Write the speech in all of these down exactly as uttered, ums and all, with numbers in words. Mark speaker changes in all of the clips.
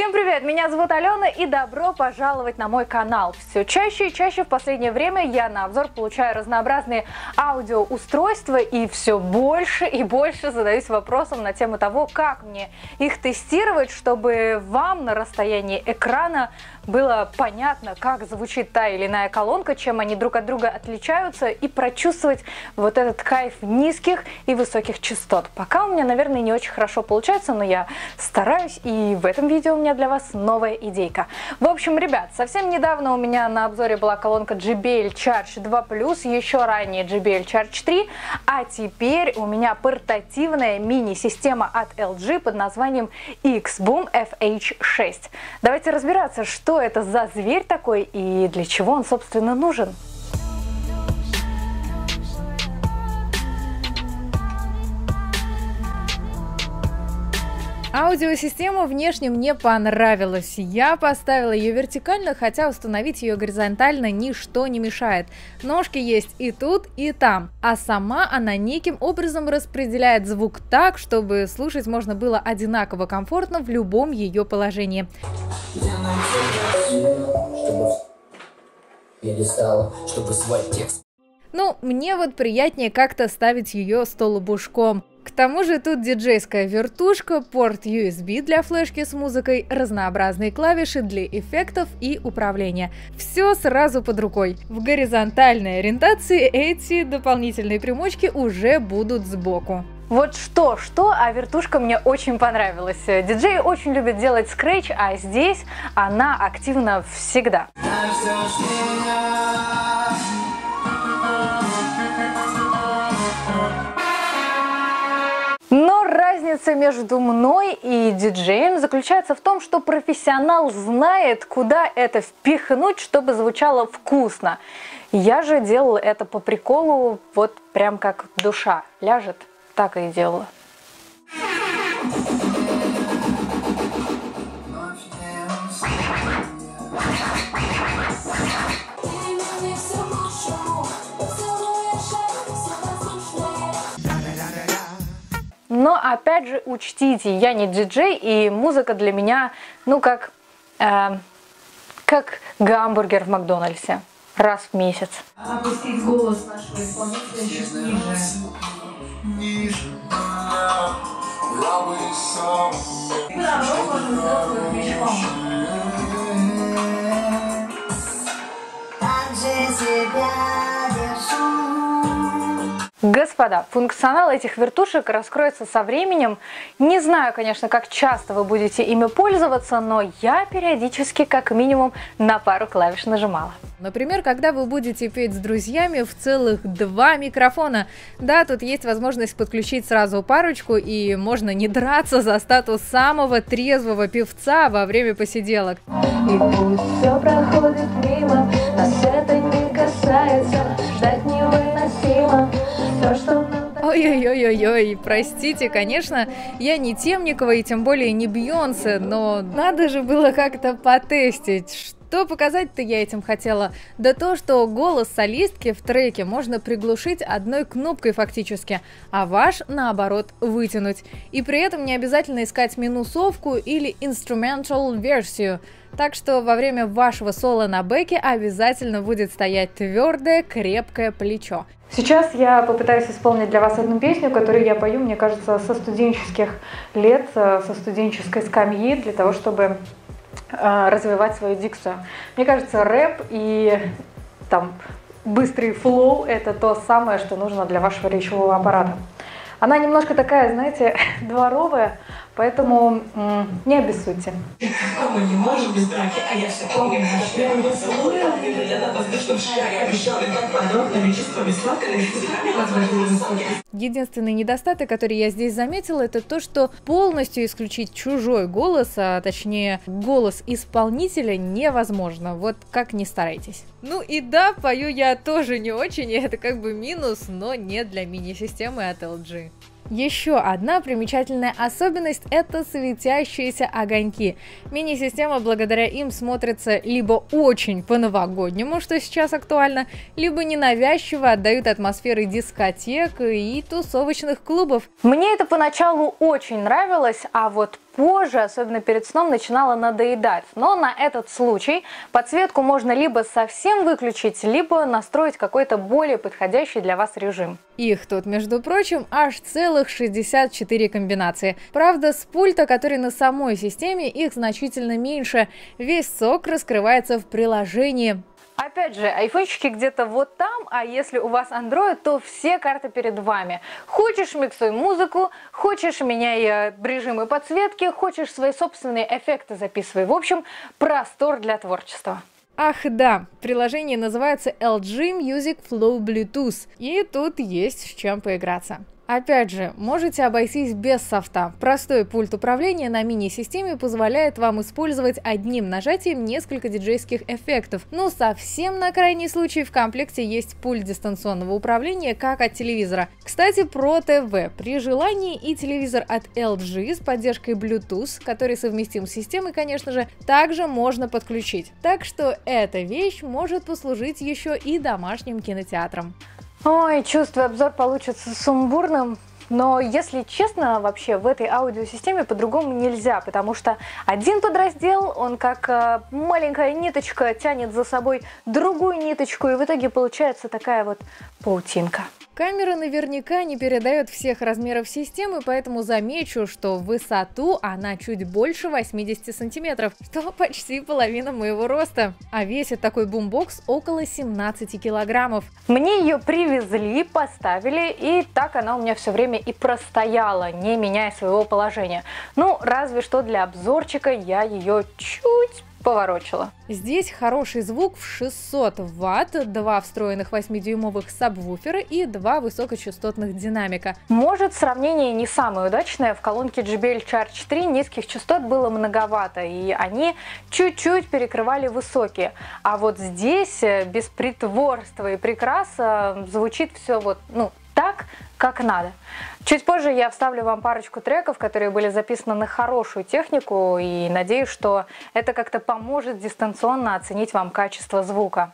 Speaker 1: Всем привет! Меня зовут Алена и добро пожаловать на мой канал. Все чаще и чаще в последнее время я на обзор получаю разнообразные аудиоустройства и все больше и больше задаюсь вопросом на тему того, как мне их тестировать, чтобы вам на расстоянии экрана было понятно, как звучит та или иная колонка, чем они друг от друга отличаются, и прочувствовать вот этот кайф низких и высоких частот. Пока у меня, наверное, не очень хорошо получается, но я стараюсь, и в этом видео у меня для вас новая идейка. В общем, ребят, совсем недавно у меня на обзоре была колонка джей би эл Charge два плюс, еще ранее джей би эл Charge три, а теперь у меня портативная мини-система от эл джи под названием X-Boom эф эйч шесть. Давайте разбираться, что это за зверь такой и для чего он, собственно, нужен. Аудиосистема внешне мне понравилась. Я поставила ее вертикально, хотя установить ее горизонтально ничто не мешает. Ножки есть и тут, и там. А сама она неким образом распределяет звук так, чтобы слушать можно было одинаково комфортно в любом ее положении. Ну, мне вот приятнее как-то ставить ее столбушком. К тому же тут диджейская вертушка, порт ю эс би для флешки с музыкой, разнообразные клавиши для эффектов и управления. Все сразу под рукой. В горизонтальной ориентации эти дополнительные примочки уже будут сбоку. Вот что-что, а вертушка мне очень понравилась. Диджеи очень любят делать скретч, а здесь она активна всегда. Но разница между мной и диджеем заключается в том, что профессионал знает, куда это впихнуть, чтобы звучало вкусно. Я же делала это по приколу, вот прям как душа ляжет, так и делала. Но опять же учтите, я не диджей, и музыка для меня, ну как, э, как гамбургер в Макдональдсе раз в месяц.
Speaker 2: Опустить голос нашего исполнителя чуть ниже. Ниже. Наоборот, можно сделать мешком.
Speaker 1: Господа, функционал этих вертушек раскроется со временем. Не знаю, конечно, как часто вы будете ими пользоваться, но я периодически как минимум на пару клавиш нажимала. Например, когда вы будете петь с друзьями в целых два микрофона. Да, тут есть возможность подключить сразу парочку, и можно не драться за статус самого трезвого певца во время посиделок. И пусть все проходит мимо, нас это не касается, ждать невыносимо. Ой-ой-ой-ой-ой, простите, конечно, я не Темникова и тем более не Бейонсе, но надо же было как-то потестить. Что показать-то я этим хотела? Да то, что голос солистки в треке можно приглушить одной кнопкой фактически, а ваш, наоборот, вытянуть. И при этом не обязательно искать минусовку или инструментал версию. Так что во время вашего соло на бэке обязательно будет стоять твердое, крепкое плечо. Сейчас я попытаюсь исполнить для вас одну песню, которую я пою, мне кажется, со студенческих лет, со студенческой скамьи, для того, чтобы э, развивать свою дикцию. Мне кажется, рэп и там быстрый флоу – это то самое, что нужно для вашего речевого аппарата. Она немножко такая, знаете, дворовая, поэтому м, не обессудьте.
Speaker 2: Мы не можем без драки, а я все помню.
Speaker 1: Единственный недостаток, который я здесь заметила, это то, что полностью исключить чужой голос, а точнее голос исполнителя, невозможно. Вот как ни старайтесь. Ну и да, пою я тоже не очень, и это как бы минус, но не для мини-системы от эл джи. Еще одна примечательная особенность – это светящиеся огоньки. Мини-система благодаря им смотрится либо очень по-новогоднему, что сейчас актуально, либо ненавязчиво отдают атмосферы дискотек и тусовочных клубов. Мне это поначалу очень нравилось, а вот позже, особенно перед сном, начинала надоедать. Но на этот случай подсветку можно либо совсем выключить, либо настроить какой-то более подходящий для вас режим. Их тут, между прочим, аж целых шестьдесят четыре комбинации. Правда, с пульта, который на самой системе, их значительно меньше. Весь сок раскрывается в приложении. Опять же, айфончики где-то вот там, а если у вас Android, то все карты перед вами. Хочешь — миксуй музыку, хочешь — меняй режимы подсветки, хочешь — свои собственные эффекты записывай. В общем, простор для творчества. Ах да, приложение называется эл джи Music Flow Bluetooth, и тут есть с чем поиграться. Опять же, можете обойтись без софта. Простой пульт управления на мини-системе позволяет вам использовать одним нажатием несколько диджейских эффектов. Но совсем на крайний случай в комплекте есть пульт дистанционного управления, как от телевизора. Кстати, про ТВ. При желании и телевизор от эл джи с поддержкой Bluetooth, который совместим с системой, конечно же, также можно подключить. Так что эта вещь может послужить еще и домашним кинотеатром. Ой, чувствую, обзор получится сумбурным, но, если честно, вообще в этой аудиосистеме по-другому нельзя, потому что один подраздел, он как э, маленькая ниточка тянет за собой другую ниточку, и в итоге получается такая вот паутинка. Камера наверняка не передает всех размеров системы, поэтому замечу, что в высоту она чуть больше восьмидесяти сантиметров, что почти половина моего роста. А весит такой бумбокс около семнадцати килограммов. Мне ее привезли, поставили, и так она у меня все время и простояла, не меняя своего положения. Ну, разве что для обзорчика я ее чуть поворочила. Здесь хороший звук в шестьсот ватт, два встроенных восьмидюймовых сабвуфера и два высокочастотных динамика. Может, сравнение не самое удачное. В колонке джей би эл Charge три низких частот было многовато, и они чуть-чуть перекрывали высокие. А вот здесь без притворства и прикрас звучит все вот, ну, так, как надо. Чуть позже я вставлю вам парочку треков, которые были записаны на хорошую технику, и надеюсь, что это как-то поможет дистанционно оценить вам качество звука.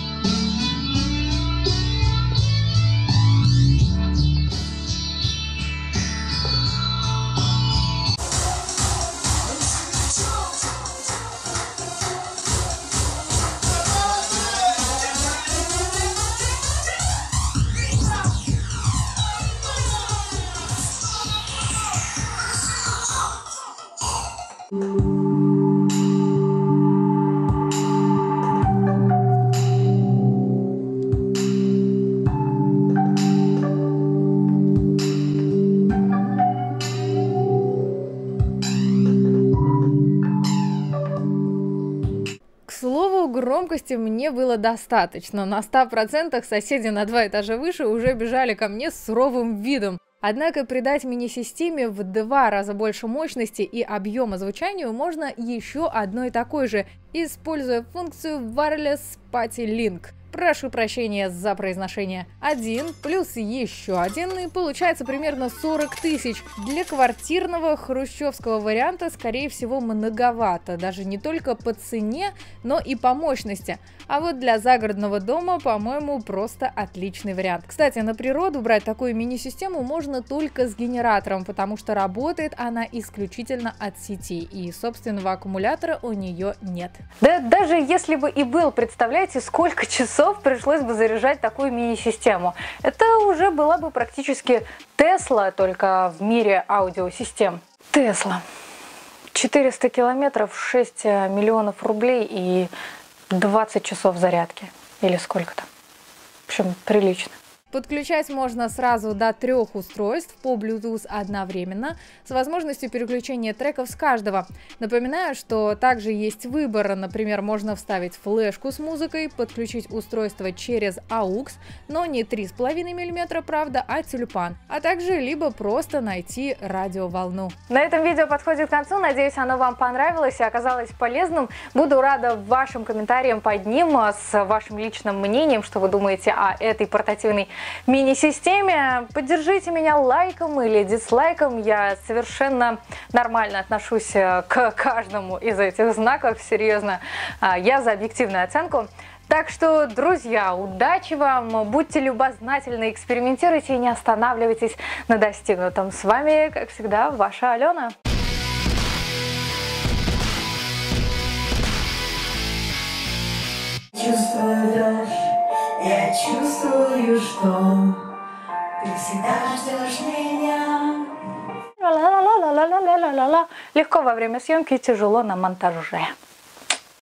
Speaker 1: К слову, громкости мне было достаточно. На ста процентах соседи на два этажа выше уже бежали ко мне с суровым видом. Однако придать мини-системе в два раза больше мощности и объема звучанию можно еще одной такой же, используя функцию Wireless Party Link. Прошу прощения за произношение. Один плюс еще один, и получается примерно сорок тысяч. Для квартирного хрущевского варианта, скорее всего, многовато. Даже не только по цене, но и по мощности. А вот для загородного дома, по-моему, просто отличный вариант. Кстати, на природу брать такую мини-систему можно только с генератором, потому что работает она исключительно от сети, и собственного аккумулятора у нее нет. Да даже если бы и был, представляете, сколько часов пришлось бы заряжать такую мини-систему. Это уже была бы практически Тесла, только в мире аудиосистем. Тесла. четыреста километров, шесть миллионов рублей и двадцать часов зарядки. Или сколько там. В общем, прилично. Подключать можно сразу до трех устройств по Bluetooth одновременно, с возможностью переключения треков с каждого. Напоминаю, что также есть выбор, например, можно вставить флешку с музыкой, подключить устройство через аукс, но не три с половиной миллиметра, правда, а тюльпан, а также либо просто найти радиоволну. На этом видео подходит к концу, надеюсь, оно вам понравилось и оказалось полезным. Буду рада вашим комментариям под ним с вашим личным мнением, что вы думаете о этой портативной мини-системе. Поддержите меня лайком или дизлайком. Я совершенно нормально отношусь к каждому из этих знаков, серьезно. Я за объективную оценку. Так что, друзья, удачи вам, будьте любознательны, экспериментируйте и не останавливайтесь на достигнутом. С вами, как всегда, ваша Алена.
Speaker 2: чувствую дрожь, я чувствую, что ты всегда ждешь меня.
Speaker 1: Ла-ла-ла-ла-ла-ла-ла-ла-ла. Легко во время съемки, тяжело на монтаже.